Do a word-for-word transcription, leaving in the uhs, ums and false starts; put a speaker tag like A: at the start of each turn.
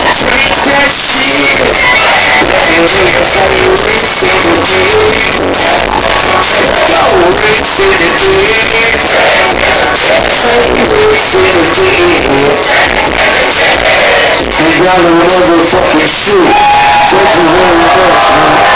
A: Take that shit. And we can play Ritz in the dick. Let's go Ritz in the dick. Play Ritz in the dick. You gotta motherfucking shoot. Thank you very much, man.